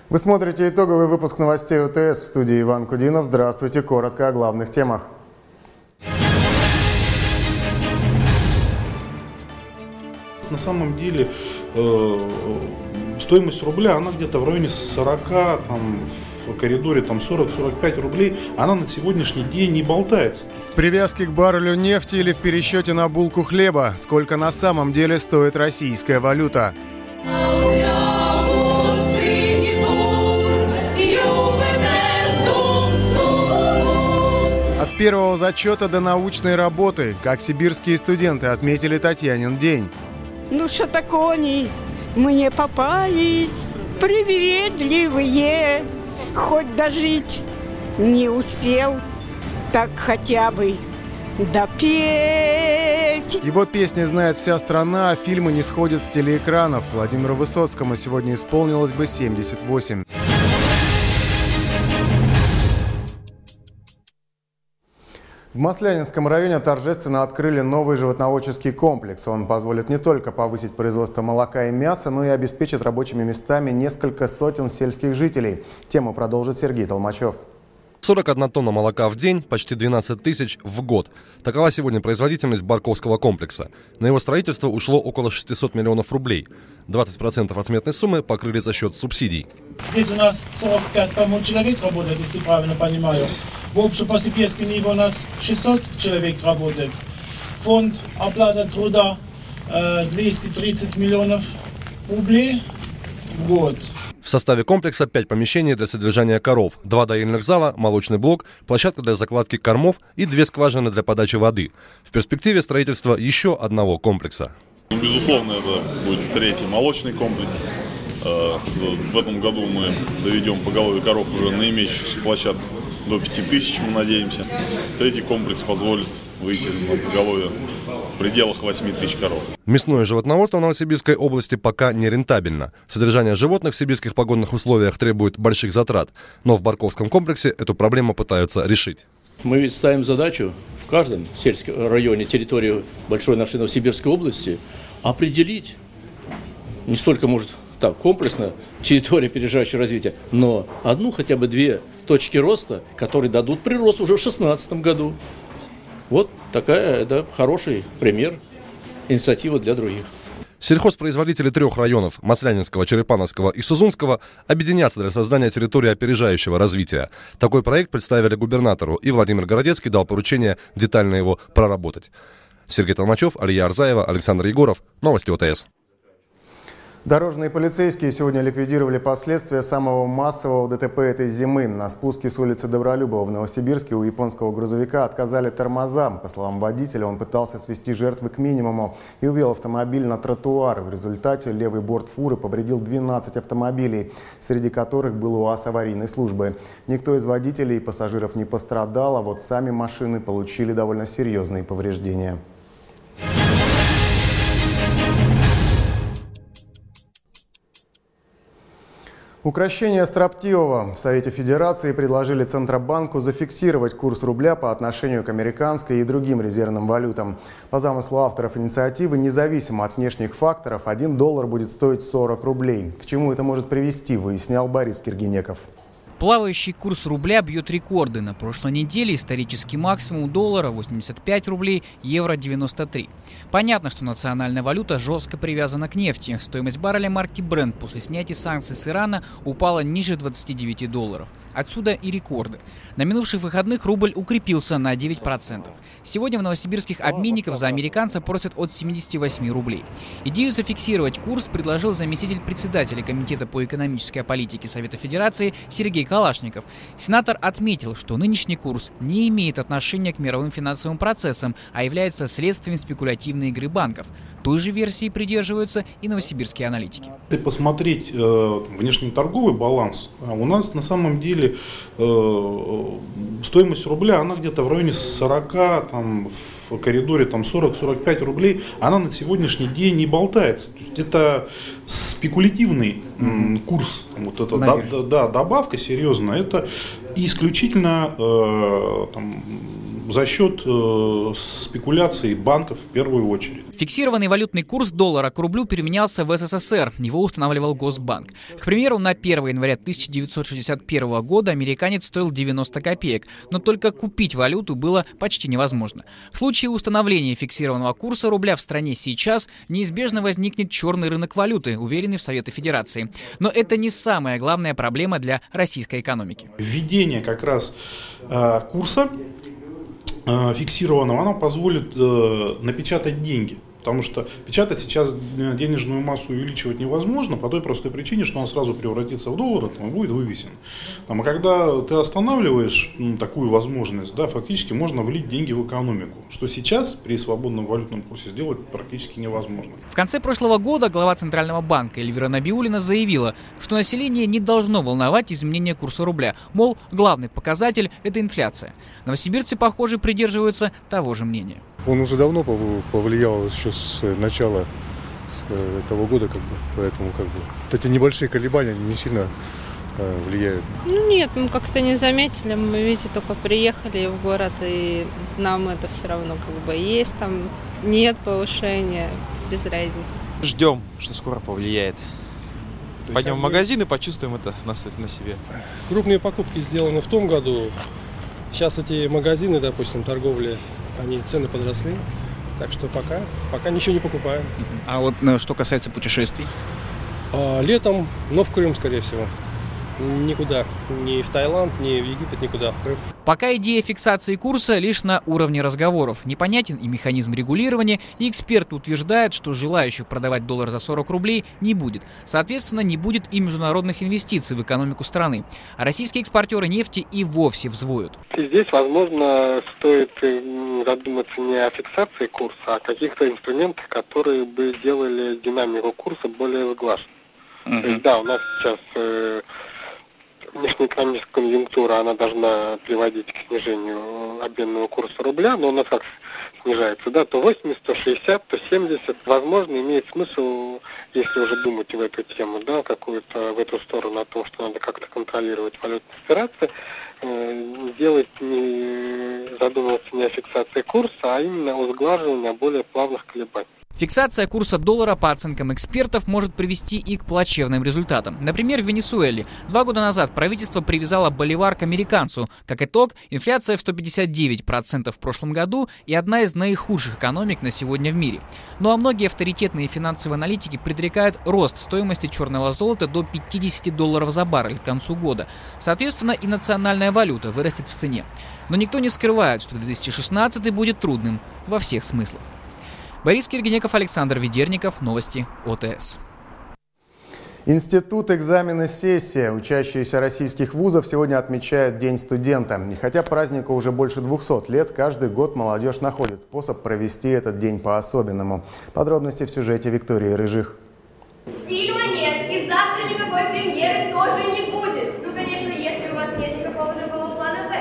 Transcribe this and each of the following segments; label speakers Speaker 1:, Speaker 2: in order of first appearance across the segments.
Speaker 1: Вы смотрите итоговый выпуск новостей УТС, в студии Иван Кудинов. Здравствуйте. Коротко о главных темах.
Speaker 2: На самом деле стоимость рубля, она где-то в районе 40, в коридоре 40-45 рублей, она на сегодняшний день не болтается.
Speaker 1: В привязке к баррелю нефти или в пересчете на булку хлеба, сколько на самом деле стоит российская валюта? От первого зачета до научной работы, как сибирские студенты отметили Татьянин день.
Speaker 3: Ну что такое они мне попались, привередливые, хоть дожить не успел, так хотя бы допеть.
Speaker 1: Его песни знает вся страна, а фильмы не сходят с телеэкранов. Владимиру Высоцкому сегодня исполнилось бы 78. В Маслянинском районе торжественно открыли новый животноводческий комплекс. Он позволит не только повысить производство молока и мяса, но и обеспечит рабочими местами несколько сотен сельских жителей. Тему продолжит Сергей Толмачев.
Speaker 4: 41 тонна молока в день, почти 12 тысяч в год. Такова сегодня производительность Барковского комплекса. На его строительство ушло около 600 миллионов рублей. 20% от сметной суммы покрыли за счет субсидий.
Speaker 5: Здесь у нас 45, по-моему, человек работает, если правильно понимаю. В общем, по сибирскому ниву у нас 600 человек работает. Фонд оплата труда 230 миллионов рублей в год.
Speaker 4: В составе комплекса 5 помещений для содержания коров, 2 доильных зала, молочный блок, площадка для закладки кормов и 2 скважины для подачи воды. В перспективе строительство еще одного комплекса.
Speaker 6: Безусловно, это будет третий молочный комплекс. В этом году мы доведем поголовье коров уже на имеющихся площадках до 5000, мы надеемся. Третий комплекс позволит выйти на поголовье в пределах 8000 коров.
Speaker 4: Мясное животноводство в Новосибирской области пока не рентабельно. Содержание животных в сибирских погодных условиях требует больших затрат. Но в Барковском комплексе эту проблему пытаются решить.
Speaker 7: Мы ведь ставим задачу в каждом сельском районе территории большой нашей Новосибирской области определить не столько, может, так комплексно территория опережающего развития, но одну, хотя бы 2 точки роста, которые дадут прирост уже в 2016 году. Вот такая, да, хороший пример, инициатива для других.
Speaker 4: Сельхозпроизводители 3 районов – Маслянинского, Черепановского и Сузунского – объединятся для создания территории опережающего развития. Такой проект представили губернатору, и Владимир Городецкий дал поручение детально его проработать. Сергей Толмачев, Алия Арзаева, Александр Егоров. Новости ОТС.
Speaker 1: Дорожные полицейские сегодня ликвидировали последствия самого массового ДТП этой зимы. На спуске с улицы Добролюбова в Новосибирске у японского грузовика отказали тормоза. По словам водителя, он пытался свести жертвы к минимуму и увел автомобиль на тротуар. В результате левый борт фуры повредил 12 автомобилей, среди которых был УАЗ аварийной службы. Никто из водителей и пассажиров не пострадал, а вот сами машины получили довольно серьезные повреждения. Укрощение строптивого. В Совете Федерации предложили Центробанку зафиксировать курс рубля по отношению к американской и другим резервным валютам. По замыслу авторов инициативы, независимо от внешних факторов, $1 будет стоить 40 рублей. К чему это может привести, выяснял Борис Киргинеков.
Speaker 8: Плавающий курс рубля бьет рекорды. На прошлой неделе исторический максимум доллара 85 рублей, евро 93. Понятно, что национальная валюта жестко привязана к нефти. Стоимость барреля марки Brent после снятия санкций с Ирана упала ниже $29. Отсюда и рекорды. На минувших выходных рубль укрепился на 9%. Сегодня в новосибирских обменниках за американца просят от 78 рублей. Идею зафиксировать курс предложил заместитель председателя Комитета по экономической политике Совета Федерации Сергей Калашников. Сенатор отметил, что нынешний курс не имеет отношения к мировым финансовым процессам, а является следствием спекулятивной игры банков. Той же версии придерживаются и новосибирские аналитики.
Speaker 2: Если посмотреть внешнеторговый баланс, у нас на самом деле стоимость рубля, она где-то в районе 40, в коридоре 40-45 рублей, она на сегодняшний день не болтается. То есть это спекулятивный курс, вот это добавка серьезная. Это исключительно за счет спекуляций банков в первую очередь.
Speaker 8: Фиксированный валютный курс доллара к рублю переменялся в СССР. Его устанавливал Госбанк. К примеру, на 1 января 1961 года американец стоил 90 копеек, но только купить валюту было почти невозможно. В случае установления фиксированного курса рубля в стране сейчас неизбежно возникнет черный рынок валюты, уверены в Советы Федерации. Но это не самая главная проблема для российской экономики.
Speaker 2: Введение как раз курса фиксированного, оно позволит напечатать деньги. Потому что печатать сейчас денежную массу увеличивать невозможно по той простой причине, что он сразу превратится в доллар и будет вывесен. А когда ты останавливаешь такую возможность, да, фактически можно влить деньги в экономику, что сейчас при свободном валютном курсе сделать практически невозможно.
Speaker 8: В конце прошлого года глава Центрального банка Эльвира Набиуллина заявила, что население не должно волновать изменение курса рубля. Мол, главный показатель – это инфляция. Новосибирцы, похоже, придерживаются того же мнения.
Speaker 9: Он уже давно повлиял, еще с начала этого года, поэтому эти небольшие колебания не сильно влияют.
Speaker 10: Нет, мы как-то не заметили, мы, видите, только приехали в город, и нам это все равно есть, там нет повышения, без разницы.
Speaker 11: Ждем, что скоро повлияет. Пойдем в магазин и почувствуем это на себе.
Speaker 12: Крупные покупки сделаны в том году. Сейчас эти магазины, допустим, торговли, цены подросли, так что пока ничего не покупаем.
Speaker 8: А вот что касается путешествий?
Speaker 12: Летом, но в Крым, скорее всего. Никуда, ни в Таиланд, ни в Египет, никуда, в Крым.
Speaker 8: Пока идея фиксации курса лишь на уровне разговоров. Непонятен и механизм регулирования, и эксперты утверждают, что желающих продавать доллар за 40 рублей не будет. Соответственно, не будет и международных инвестиций в экономику страны. А российские экспортеры нефти и вовсе взвоют.
Speaker 13: Здесь, возможно, стоит задуматься не о фиксации курса, а о каких-то инструментах, которые бы делали динамику курса более сглаженной. То есть, да, у нас сейчас внешнеэкономическая конъюнктура, она должна приводить к снижению обменного курса рубля, но у нас как снижается, да, то 80, то 60, то 70. Возможно, имеет смысл, если уже думать в эту тему, да, какую-то в эту сторону, о том, что надо как-то контролировать валютные операции, задумываться не о фиксации курса, а именно о сглаживании более плавных колебаний.
Speaker 8: Фиксация курса доллара, по оценкам экспертов, может привести и к плачевным результатам. Например, в Венесуэле 2 года назад правительство привязало боливар к американцу. Как итог, инфляция в 159% в прошлом году и одна из наихудших экономик на сегодня в мире. Ну а многие авторитетные финансовые аналитики предрекают рост стоимости черного золота до $50 за баррель к концу года. Соответственно, и национальная валюта вырастет в цене. Но никто не скрывает, что 2016 будет трудным во всех смыслах. Борис Киргенеков, Александр Ведерников. Новости ОТС.
Speaker 1: Институт экзамена сессия. Учащиеся российских вузов сегодня отмечают День студента. И хотя празднику уже больше 200 лет, каждый год молодежь находит способ провести этот день по-особенному. Подробности в сюжете Виктории Рыжих.
Speaker 14: Фильма нет, и завтра никакой премьеры тоже не будет. Ну, конечно, если у вас нет никакого другого плана Б.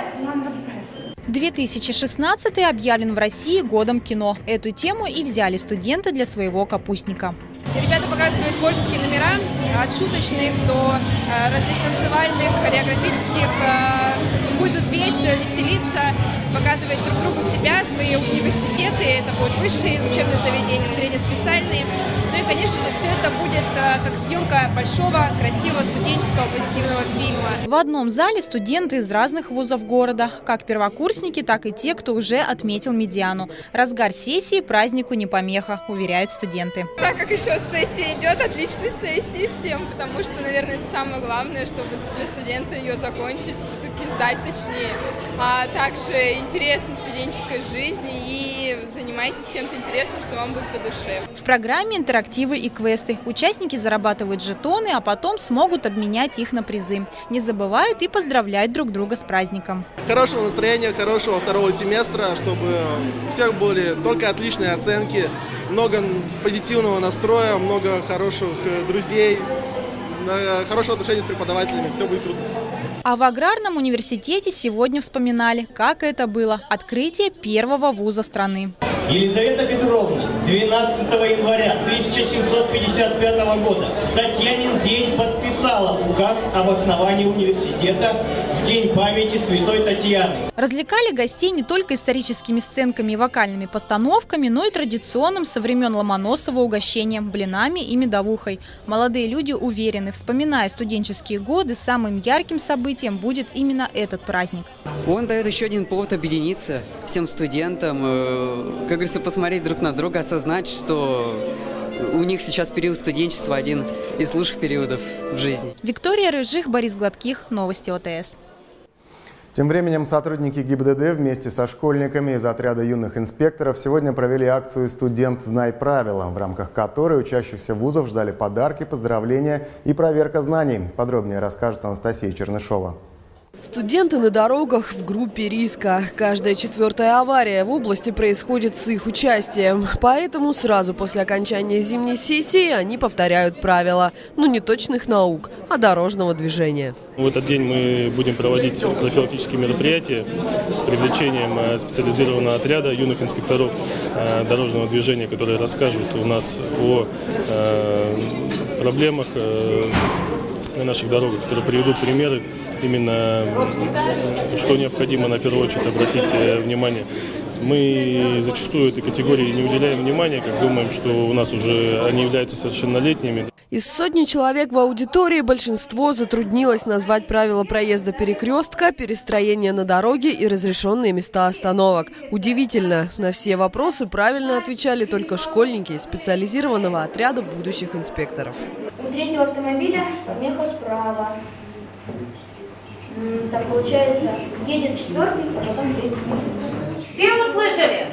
Speaker 15: 2016 объявлен в России годом кино. Эту тему и взяли студенты для своего капустника.
Speaker 16: Ребята покажут свои творческие номера, от шуточных до различных танцевальных, хореографических. Будут петь, веселиться, показывать друг другу себя, свои университеты. Это будут высшие учебные заведения, среднеспециальные. Ну и, конечно же, все это будет как съемка большого, красивого, студенческого, позитивного фильма.
Speaker 15: В одном зале студенты из разных вузов города. Как первокурсники, так и те, кто уже отметил медиану. Разгар сессии празднику не помеха, уверяют студенты.
Speaker 17: Так как еще сессия идет, отличной сессии всем, потому что, наверное, это самое главное, чтобы для студента ее закончить, все-таки сдать точнее. А также интересной студенческой жизни и занимайтесь чем-то интересным, что вам будет по душе.
Speaker 15: В программе интерактивы и квесты. Участники зарабатывают жетоны, а потом смогут обменять их на призы. Не забывают и поздравлять друг друга с праздником.
Speaker 18: Хорошего настроения, хорошего второго семестра, чтобы у всех были только отличные оценки, много позитивного настроя, много хороших друзей, хорошего отношения с преподавателями. Все будет круто.
Speaker 15: А в аграрном университете сегодня вспоминали, как это было – открытие первого вуза страны.
Speaker 19: Елизавета Петровна 12 января 1755 года в Татьянин день подписала указ об основании университета в День памяти святой Татьяны.
Speaker 15: Развлекали гостей не только историческими сценками и вокальными постановками, но и традиционным со времен Ломоносова угощением – блинами и медовухой. Молодые люди уверены, вспоминая студенческие годы, самым ярким событием будет именно этот праздник.
Speaker 20: Он дает еще один повод объединиться всем студентам, как говорится, посмотреть друг на друга, осознать, что у них сейчас период студенчества один из лучших периодов в жизни.
Speaker 15: Виктория Рыжих, Борис Гладких. Новости ОТС.
Speaker 1: Тем временем сотрудники ГИБДД вместе со школьниками из отряда юных инспекторов сегодня провели акцию «Студент, знай правила», в рамках которой учащихся вузов ждали подарки, поздравления и проверка знаний. Подробнее расскажет Анастасия Чернышова.
Speaker 21: Студенты на дорогах в группе риска. Каждая 4-я авария в области происходит с их участием. Поэтому сразу после окончания зимней сессии они повторяют правила. Но не точных наук, а дорожного движения.
Speaker 22: В этот день мы будем проводить профилактические мероприятия с привлечением специализированного отряда юных инспекторов дорожного движения, которые расскажут у нас о проблемах на наших дорогах, которые приведут примеры именно, что необходимо на первую очередь обратить внимание. Мы зачастую этой категории не уделяем внимания, как думаем, что у нас уже они являются совершеннолетними.
Speaker 21: Из сотни человек в аудитории большинство затруднилось назвать правила проезда перекрестка, перестроения на дороге и разрешенные места остановок. Удивительно, на все вопросы правильно отвечали только школьники из специализированного отряда будущих инспекторов.
Speaker 23: У третьего автомобиля помеха справа. Так получается, едет 4-й, а потом 3-й. Все услышали?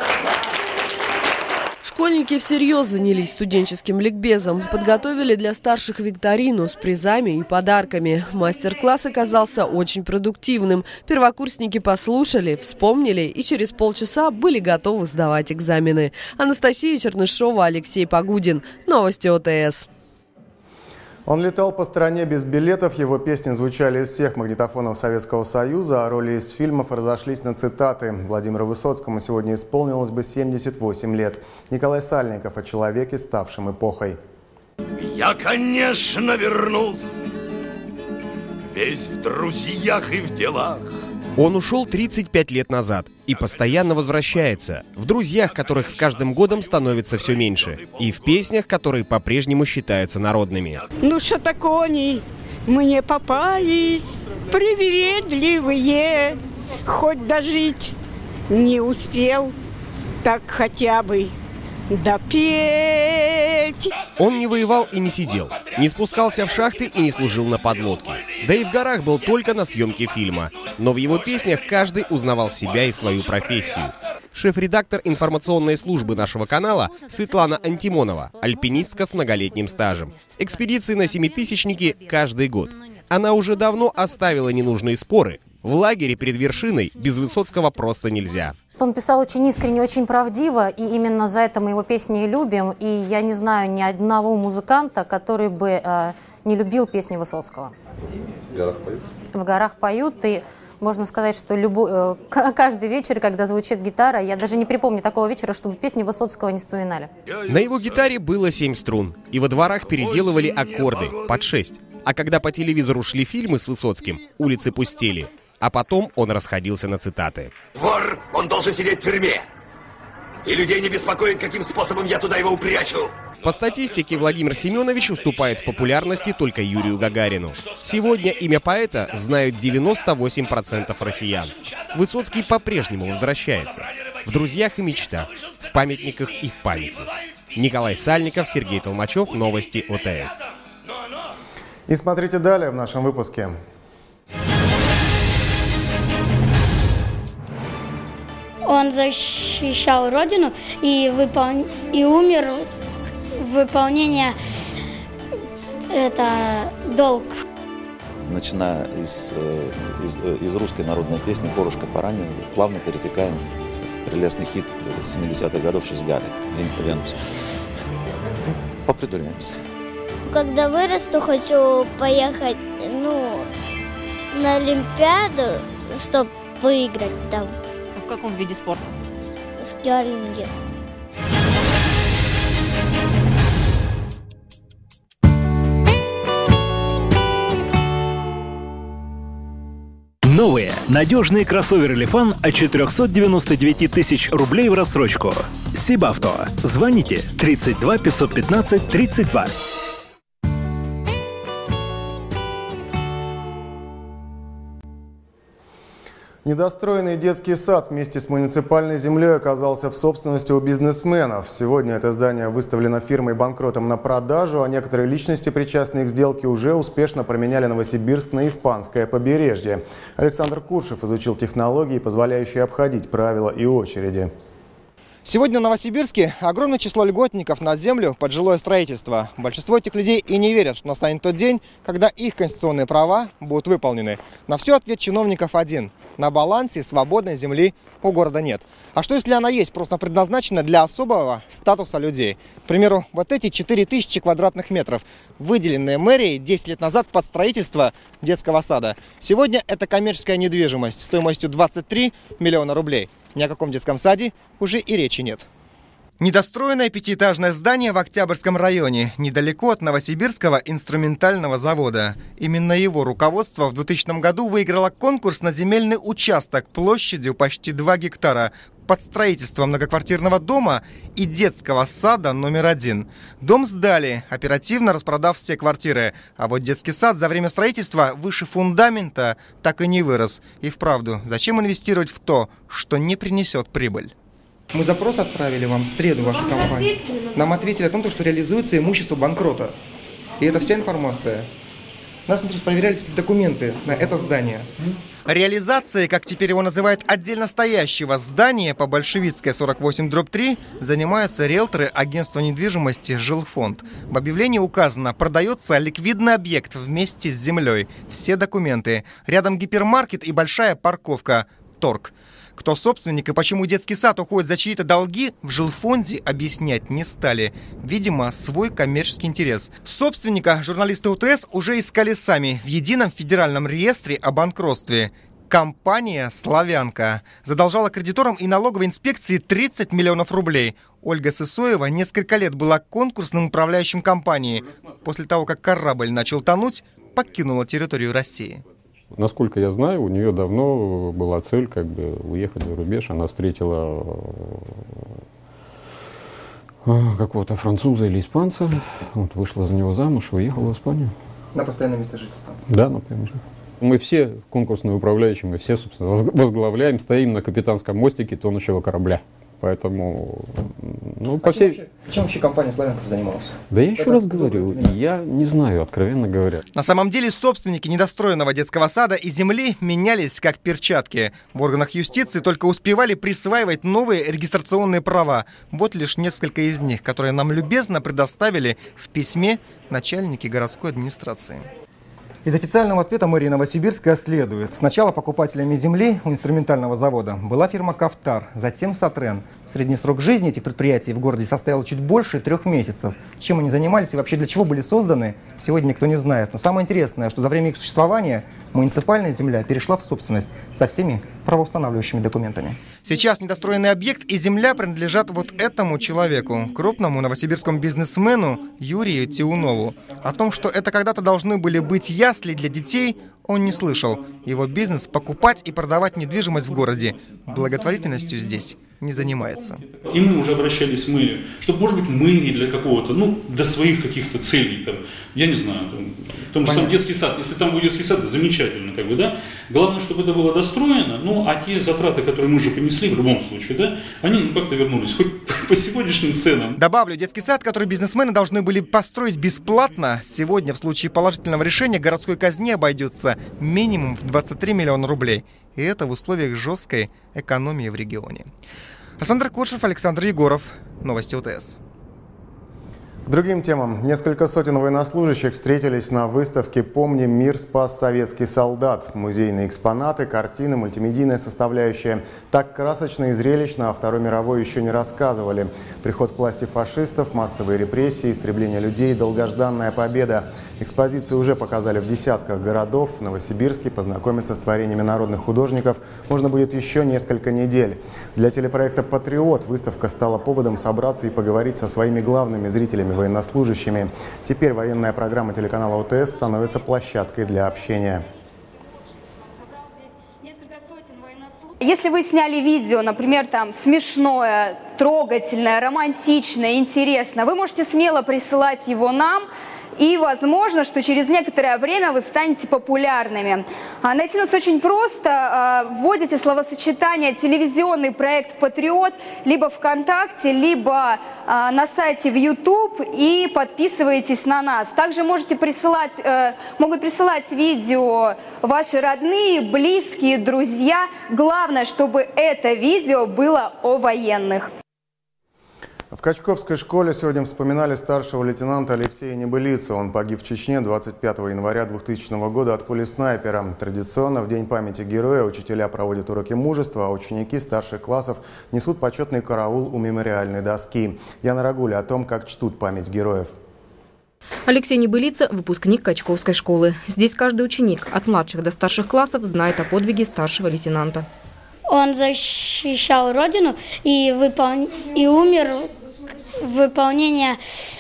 Speaker 21: Школьники всерьез занялись студенческим ликбезом. Подготовили для старших викторину с призами и подарками. Мастер-класс оказался очень продуктивным. Первокурсники послушали, вспомнили и через полчаса были готовы сдавать экзамены. Анастасия Чернышова, Алексей Погудин. Новости ОТС.
Speaker 1: Он летал по стране без билетов, его песни звучали из всех магнитофонов Советского Союза, а роли из фильмов разошлись на цитаты. Владимиру Высоцкому сегодня исполнилось бы 78 лет. Николай Сальников о человеке, ставшем эпохой.
Speaker 24: Я, конечно, вернусь, весь в друзьях и в делах.
Speaker 25: Он ушел 35 лет назад и постоянно возвращается. В друзьях, которых с каждым годом становится все меньше. И в песнях, которые по-прежнему считаются народными.
Speaker 3: Ну что такое они мне попались, привередливые. Хоть дожить не успел, так хотя бы допеть.
Speaker 25: Он не воевал и не сидел, не спускался в шахты и не служил на подлодке. Да и в горах был только на съемке фильма. Но в его песнях каждый узнавал себя и свою профессию. Шеф-редактор информационной службы нашего канала Светлана Антимонова, альпинистка с многолетним стажем. Экспедиции на семитысячники каждый год. Она уже давно оставила ненужные споры. В лагере перед вершиной без Высоцкого просто нельзя.
Speaker 26: Он писал очень искренне, очень правдиво, и именно за это мы его песни и любим. И я не знаю ни одного музыканта, который бы не любил песни Высоцкого.
Speaker 4: В горах поют?
Speaker 26: В горах поют, и можно сказать, что каждый вечер, когда звучит гитара, я даже не припомню такого вечера, чтобы песни Высоцкого не вспоминали.
Speaker 25: На его гитаре было 7 струн, и во дворах переделывали аккорды под 6. А когда по телевизору шли фильмы с Высоцким, улицы пустели. А потом он расходился на цитаты.
Speaker 24: Вор, он должен сидеть в тюрьме. И людей не беспокоит, каким способом я туда его упрячу.
Speaker 25: По статистике, Владимир Семенович уступает в популярности только Юрию Гагарину. Сегодня имя поэта знают 98% россиян. Высоцкий по-прежнему возвращается. В друзьях и мечтах, в памятниках и в памяти. Николай Сальников, Сергей Толмачев. Новости ОТС.
Speaker 1: И смотрите далее в нашем выпуске.
Speaker 23: Он защищал родину и умер в выполнении долг.
Speaker 27: Начиная из русской народной песни «Порушка по ране», плавно перетекаем в прелестный хит 70-х годов «Шесть Галит». Попридуримся.
Speaker 23: Когда вырасту, хочу поехать на Олимпиаду, чтобы выиграть там.
Speaker 15: В каком виде спорта?
Speaker 23: В керлинге.
Speaker 2: Новые надежные кроссоверы Лифан от 499 тысяч рублей в рассрочку. Сибавто. Звоните 32 515 32.
Speaker 1: Недостроенный детский сад вместе с муниципальной землей оказался в собственности у бизнесменов. Сегодня это здание выставлено фирмой-банкротом на продажу, а некоторые личности, причастные к сделке, уже успешно променяли Новосибирск на испанское побережье. Александр Куршев изучил технологии, позволяющие обходить правила и очереди.
Speaker 5: Сегодня в Новосибирске огромное число льготников на землю под жилое строительство. Большинство этих людей и не верят, что настанет тот день, когда их конституционные права будут выполнены. На все ответ чиновников один – на балансе свободной земли у города нет. А что если она есть, просто предназначена для особого статуса людей? К примеру, вот эти 4000 квадратных метров, выделенные мэрией 10 лет назад под строительство детского сада. Сегодня это коммерческая недвижимость стоимостью 23 миллиона рублей. Ни о каком детском саде уже и речи нет. Недостроенное пятиэтажное здание в Октябрьском районе, недалеко от Новосибирского инструментального завода. Именно его руководство в 2000 году выиграло конкурс на земельный участок площадью почти 2 гектара под строительство многоквартирного дома и детского сада номер 1. Дом сдали, оперативно распродав все квартиры. А вот детский сад за время строительства выше фундамента так и не вырос. И вправду, зачем инвестировать в то, что не принесет прибыль? Мы запрос отправили вам в среду, вашу компанию. Нам ответили о том, что реализуется имущество банкрота. И это вся информация. Нас проверяли все документы на это здание. Реализацией, как теперь его называют, отдельно стоящего здания по Большевицкой 48/3 занимаются риэлторы агентства недвижимости «Жилфонд». В объявлении указано: продается ликвидный объект вместе с землей. Все документы. Рядом гипермаркет и большая парковка. Торг. Кто собственник и почему детский сад уходит за чьи-то долги, в жилфонде объяснять не стали. Видимо, свой коммерческий интерес. Собственника журналисты УТС уже искали сами в едином федеральном реестре о банкротстве. Компания «Славянка» задолжала кредиторам и налоговой инспекции 30 миллионов рублей. Ольга Сысоева несколько лет была конкурсным управляющим компании. После того, как корабль начал тонуть, покинула территорию России.
Speaker 6: Насколько я знаю, у нее давно была цель уехать за рубеж. Она встретила какого-то француза или испанца, вышла за него замуж и уехала в Испанию.
Speaker 5: На постоянное место жительства?
Speaker 6: Да, на постоянное место. Мы все конкурсные управляющие, мы все, собственно, возглавляем, стоим на капитанском мостике тонущего корабля. Поэтому,
Speaker 5: Чем вообще компания «Славянка» занималась?
Speaker 6: Да я еще раз говорю, я не знаю, откровенно говоря.
Speaker 5: На самом деле собственники недостроенного детского сада и земли менялись как перчатки. В органах юстиции только успевали присваивать новые регистрационные права. Вот лишь несколько из них, которые нам любезно предоставили в письме начальники городской администрации. Из официального ответа мэрии Новосибирска следует: сначала покупателями земли у инструментального завода была фирма «Кавтар», затем «Сатрен». Средний срок жизни этих предприятий в городе составил чуть больше 3 месяцев. Чем они занимались и вообще для чего были созданы, сегодня никто не знает. Но самое интересное, что за время их существования муниципальная земля перешла в собственность со всеми правоустанавливающими документами. Сейчас недостроенный объект и земля принадлежат вот этому человеку, крупному новосибирскому бизнесмену Юрию Тиунову. О том, что это когда-то должны были быть ясли для детей, он не слышал. Его бизнес – покупать и продавать недвижимость в городе. Благотворительностью здесь не занимается.
Speaker 7: И мы уже обращались в мэрию, чтобы, может быть, мэрии для какого-то, для своих каких-то целей, я не знаю, потому что сам детский сад, если там будет детский сад, замечательно, да. Главное, чтобы это было достроено, а те затраты, которые мы же понесли в любом случае, они как-то вернулись, хоть по сегодняшним ценам.
Speaker 5: Добавлю, детский сад, который бизнесмены должны были построить бесплатно, сегодня в случае положительного решения городской казне обойдется минимум в 23 миллиона рублей. И это в условиях жесткой экономии в регионе. Александр Куршев, Александр Егоров. Новости УТС.
Speaker 1: К другим темам. Несколько сотен военнослужащих встретились на выставке «Помним мир, спас советский солдат». Музейные экспонаты, картины, мультимедийная составляющая. Так красочно и зрелищно о Второй мировой еще не рассказывали. Приход к власти фашистов, массовые репрессии, истребление людей, долгожданная победа. Экспозицию уже показали в десятках городов. В Новосибирске познакомиться с творениями народных художников можно будет еще несколько недель. Для телепроекта «Патриот» выставка стала поводом собраться и поговорить со своими главными зрителями, военнослужащими. Теперь военная программа телеканала ОТС становится площадкой для общения.
Speaker 8: Если вы сняли видео, например, там смешное, трогательное, романтичное, интересное, вы можете смело присылать его нам, и возможно, что через некоторое время вы станете популярными. Найти нас очень просто. Вводите словосочетание «телевизионный проект «Патриот» либо ВКонтакте, либо на сайте в YouTube и подписываетесь на нас. Также могут присылать видео ваши родные, близкие, друзья. Главное, чтобы это видео было о военных.
Speaker 1: В Качковской школе сегодня вспоминали старшего лейтенанта Алексея Небылицу. Он погиб в Чечне 25 января 2000 года от пули снайпера. Традиционно в День памяти героя учителя проводят уроки мужества, а ученики старших классов несут почетный караул у мемориальной доски. Яна Рагуля о том, как чтут память героев.
Speaker 9: Алексей Небылица – выпускник Качковской школы. Здесь каждый ученик, от младших до старших классов, знает о подвиге старшего лейтенанта.
Speaker 10: Он защищал родину и умер в выполнении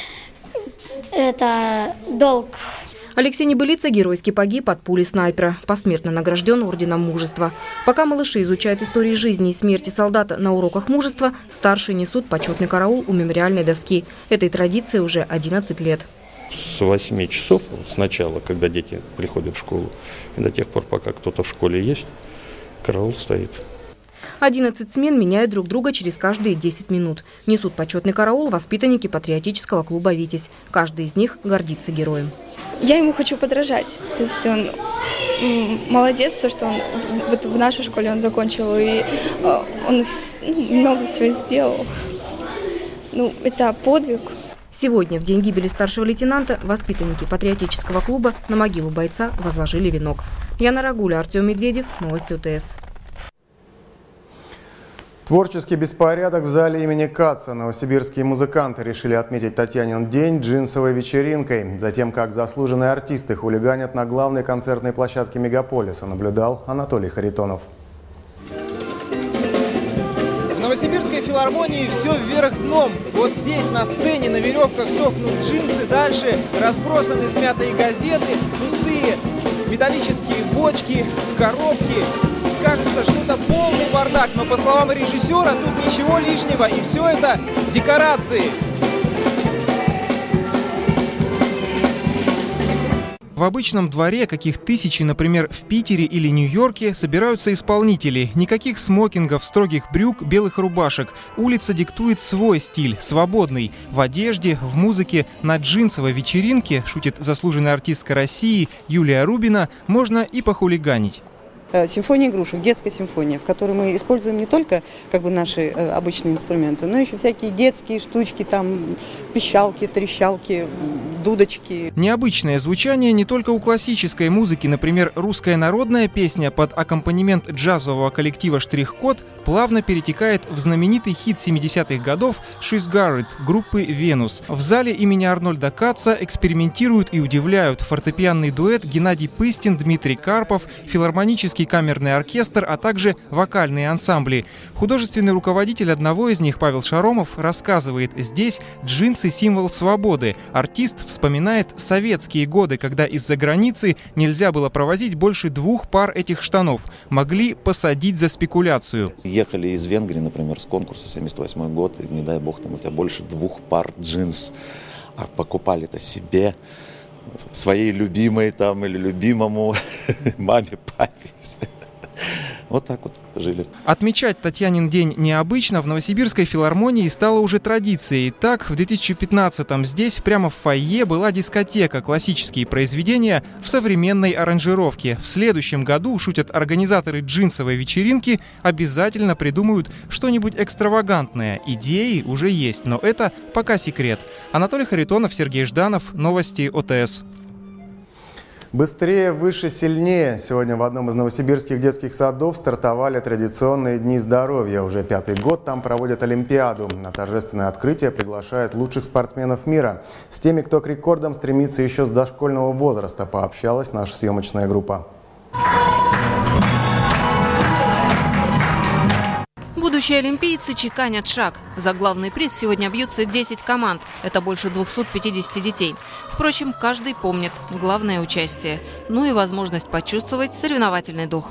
Speaker 10: долг.
Speaker 9: Алексей Небылица геройски погиб от пули снайпера, посмертно награжден орденом мужества. Пока малыши изучают истории жизни и смерти солдата на уроках мужества, старшие несут почетный караул у мемориальной доски. Этой традиции уже 11 лет.
Speaker 11: С 8 часов, с начала, когда дети приходят в школу, и до тех пор, пока кто-то в школе есть, караул стоит.
Speaker 9: 11 смен меняют друг друга через каждые 10 минут. Несут почетный караул воспитанники патриотического клуба «Витязь». Каждый из них гордится героем.
Speaker 12: Я ему хочу подражать. То есть он молодец, то, что он вот в нашей школе он закончил, и он много всего сделал. Это подвиг.
Speaker 9: Сегодня, в день гибели старшего лейтенанта, воспитанники патриотического клуба на могилу бойца возложили венок. Яна Рагуля, Артем Медведев, новости УТС.
Speaker 1: Творческий беспорядок в зале имени Каца. Новосибирские музыканты решили отметить Татьянин день джинсовой вечеринкой. Затем, как заслуженные артисты хулиганят на главной концертной площадке мегаполиса, наблюдал Анатолий Харитонов.
Speaker 13: В Новосибирской филармонии все вверх дном. Вот здесь на сцене на веревках сохнут джинсы, дальше разбросаны смятые газеты, пустые металлические бочки, коробки. Кажется, что это полный бардак, но по словам режиссера, тут ничего лишнего, и все это декорации. В обычном дворе, каких тысячи, например, в Питере или Нью-Йорке, собираются исполнители. Никаких смокингов, строгих брюк, белых рубашек. Улица диктует свой стиль, свободный. В одежде, в музыке, на джинсовой вечеринке, шутит заслуженная артистка России Юлия Рубина, можно и похулиганить.
Speaker 14: Симфония игрушек, детская симфония, в которой мы используем не только наши обычные инструменты, но еще всякие детские штучки, там пищалки, трещалки, дудочки.
Speaker 13: Необычное звучание не только у классической музыки. Например, русская народная песня под аккомпанемент джазового коллектива «Штрих-код» плавно перетекает в знаменитый хит 70-х годов «She's Got It» группы «Венус». В зале имени Арнольда Каца экспериментируют и удивляют фортепианный дуэт Геннадий Пыстин, Дмитрий Карпов, филармонический камерный оркестр, а также вокальные ансамбли. Художественный руководитель одного из них, Павел Шаромов, рассказывает, здесь джинсы – символ свободы. Артист вспоминает советские годы, когда из-за границы нельзя было провозить больше 2 пар этих штанов. Могли посадить за спекуляцию.
Speaker 27: Ехали из Венгрии, например, с конкурса 78 год, и не дай бог, там у тебя больше 2 пар джинс, а покупали-то себе, своей любимой там или любимому, маме, папе. Вот так вот жили.
Speaker 13: Отмечать Татьянин день необычно в Новосибирской филармонии стало уже традицией. Так, в 2015-м здесь прямо в фойе была дискотека «Классические произведения» в современной аранжировке. В следующем году, шутят организаторы джинсовой вечеринки, обязательно придумают что-нибудь экстравагантное. Идеи уже есть, но это пока секрет. Анатолий Харитонов, Сергей Жданов, новости ОТС.
Speaker 1: Быстрее, выше, сильнее. Сегодня в одном из новосибирских детских садов стартовали традиционные дни здоровья. Уже 5-й год там проводят Олимпиаду. На торжественное открытие приглашают лучших спортсменов мира. С теми, кто к рекордам стремится еще с дошкольного возраста, пообщалась наша съемочная группа.
Speaker 9: Будущие олимпийцы чеканят шаг. За главный приз сегодня бьются 10 команд. Это больше 250 детей. Впрочем, каждый помнит главное участие. Ну и возможность почувствовать соревновательный дух.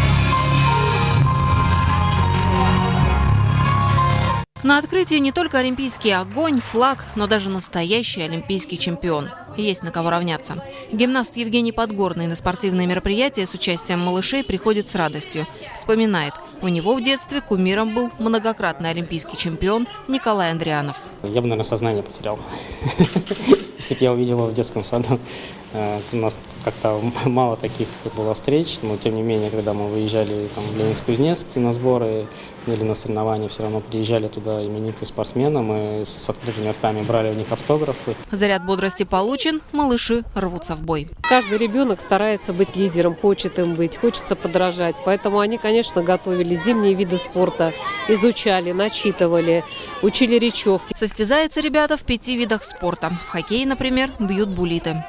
Speaker 9: На открытии не только олимпийский огонь, флаг, но даже настоящий олимпийский чемпион. Есть на кого равняться. Гимнаст Евгений Подгорный на спортивные мероприятия с участием малышей приходит с радостью. Вспоминает, у него в детстве кумиром был многократный олимпийский чемпион Николай Андрианов.
Speaker 16: Я бы, наверное, сознание потерял, если бы я увидел его в детском саду. У нас как-то мало таких было встреч, но тем не менее, когда мы выезжали в Ленинск-Кузнецк на сборы или на соревнования, все равно приезжали туда именитые спортсмены, мы с открытыми ртами брали у них автографы.
Speaker 9: Заряд бодрости получен, малыши рвутся в бой.
Speaker 17: Каждый ребенок старается быть лидером, хочет им быть, хочется подражать. Поэтому они, конечно, готовили зимние виды спорта, изучали, начитывали, учили речевки.
Speaker 9: Состязаются ребята в 5 видах спорта. В хоккее, например, бьют буллиты.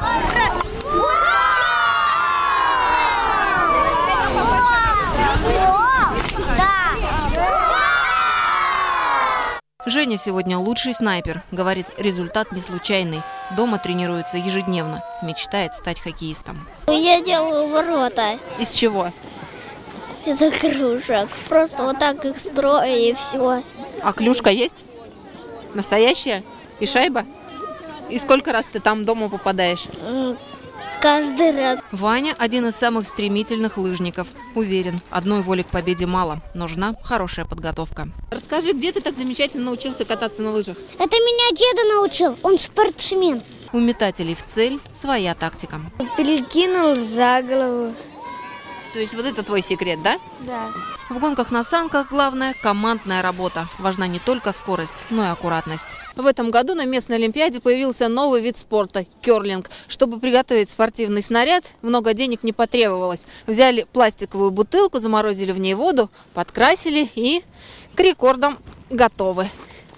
Speaker 9: Женя сегодня лучший снайпер. Говорит, результат не случайный. Дома тренируется ежедневно. Мечтает стать хоккеистом.
Speaker 10: Я делаю ворота.
Speaker 9: Из чего?
Speaker 10: Из игрушек. Просто вот так их строю и все.
Speaker 9: А клюшка есть? Настоящая? И шайба? И сколько раз ты там дома попадаешь?
Speaker 10: Каждый раз.
Speaker 9: Ваня – один из самых стремительных лыжников. Уверен, одной воли к победе мало. Нужна хорошая подготовка. Расскажи, где ты так замечательно научился кататься на лыжах?
Speaker 10: Это меня деда научил. Он спортсмен.
Speaker 9: У метателей в цель своя тактика.
Speaker 10: Перекинул за голову.
Speaker 9: То есть вот это твой секрет, да?
Speaker 10: Да.
Speaker 9: В гонках на санках главное – командная работа. Важна не только скорость, но и аккуратность. В этом году на местной Олимпиаде появился новый вид спорта – керлинг. Чтобы приготовить спортивный снаряд, много денег не потребовалось. Взяли пластиковую бутылку, заморозили в ней воду, подкрасили и к рекордам готовы.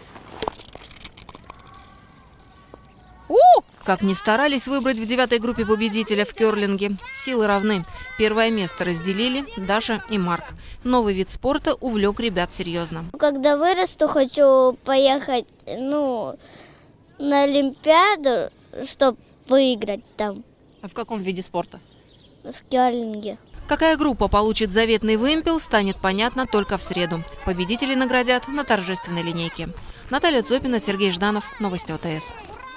Speaker 9: Как ни старались выбрать в 9-й группе победителя в керлинге, силы равны. Первое место разделили Даша и Марк. Новый вид спорта увлек ребят серьезно.
Speaker 10: Когда вырасту, хочу поехать на Олимпиаду, чтобы выиграть там.
Speaker 9: А в каком виде спорта?
Speaker 10: В керлинге.
Speaker 9: Какая группа получит заветный вымпел, станет понятно только в среду. Победителей наградят на торжественной линейке. Наталья Цопина, Сергей Жданов. Новости ОТС.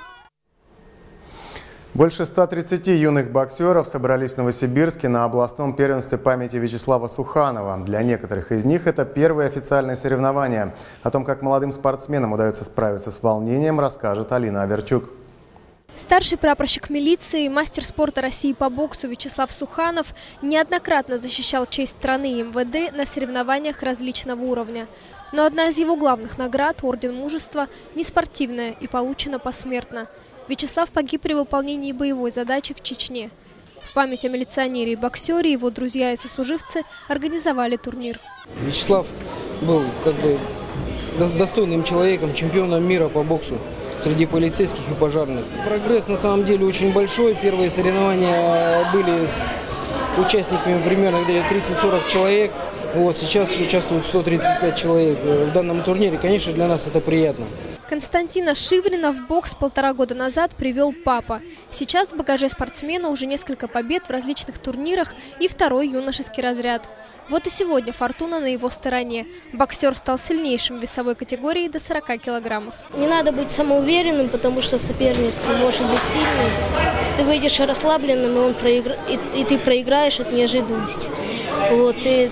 Speaker 1: Больше 130 юных боксеров собрались в Новосибирске на областном первенстве памяти Вячеслава Суханова. Для некоторых из них это первые официальные соревнования. О том, как молодым спортсменам удается справиться с волнением, расскажет Алина Аверчук.
Speaker 18: Старший прапорщик милиции, мастер спорта России по боксу Вячеслав Суханов неоднократно защищал честь страны и МВД на соревнованиях различного уровня. Но одна из его главных наград, Орден Мужества, не спортивная и получена посмертно. Вячеслав погиб при выполнении боевой задачи в Чечне. В память о милиционере и боксере его друзья и сослуживцы организовали турнир.
Speaker 19: Вячеслав был достойным человеком, чемпионом мира по боксу среди полицейских и пожарных. Прогресс на самом деле очень большой. Первые соревнования были с участниками примерно где-то 30-40 человек. Сейчас участвуют 135 человек в данном турнире. Конечно, для нас это приятно.
Speaker 18: Константина Шиврина в бокс 1,5 года назад привел папа. Сейчас в багаже спортсмена уже несколько побед в различных турнирах и 2-й юношеский разряд. Вот и сегодня фортуна на его стороне. Боксер стал сильнейшим в весовой категории до 40 килограммов.
Speaker 10: Не надо быть самоуверенным, потому что соперник может быть сильным. Ты выйдешь расслабленным, и ты проиграешь от неожиданности. И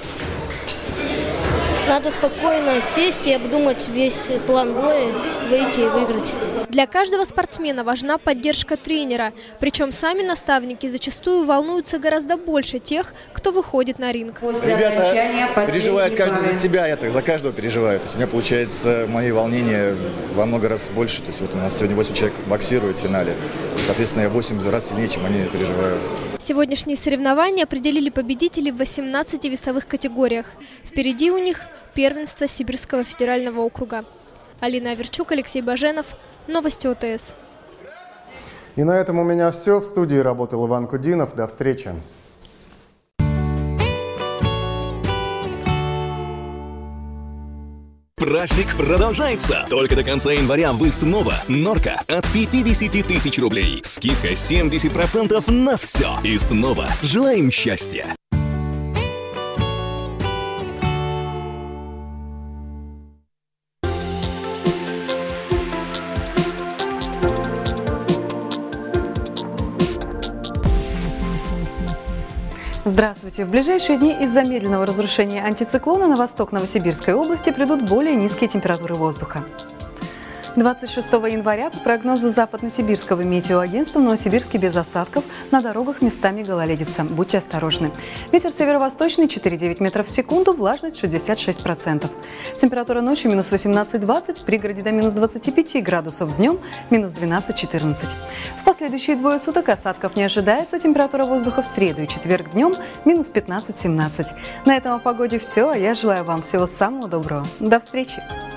Speaker 10: надо спокойно сесть и обдумать весь план боя, выйти и выиграть.
Speaker 18: Для каждого спортсмена важна поддержка тренера. Причем сами наставники зачастую волнуются гораздо больше тех, кто выходит на ринг.
Speaker 20: Ребята переживают каждый за себя, я так за каждого переживаю. То есть у меня получается мои волнения
Speaker 3: во много раз больше. То есть вот у нас сегодня 8 человек боксируют в финале. Соответственно, я 8 раз сильнее, чем они переживают.
Speaker 18: Сегодняшние соревнования определили победителей в 18 весовых категориях. Впереди у них первенство Сибирского федерального округа. Алина Аверчук, Алексей Баженов. Новости ОТС.
Speaker 1: И на этом у меня все. В студии работал Иван Кудинов. До встречи.
Speaker 4: Праздник продолжается. Только до конца января в Истново Норка от 50 тысяч рублей. Скидка 70% на все. Истново. Желаем счастья.
Speaker 20: Здравствуйте! В ближайшие дни из-за медленного разрушения антициклона на восток Новосибирской области придут более низкие температуры воздуха. 26 января, по прогнозу Западно-Сибирского метеоагентства, в Новосибирске без осадков, на дорогах местами гололедица. Будьте осторожны. Ветер северо-восточный 4,9 метров в секунду, влажность 66%. Температура ночью минус 18-20, в пригороде до минус 25 градусов, днем минус 12-14. В последующие двое суток осадков не ожидается, температура воздуха в среду и четверг днем минус 15-17. На этом о погоде все, а я желаю вам всего самого доброго. До встречи!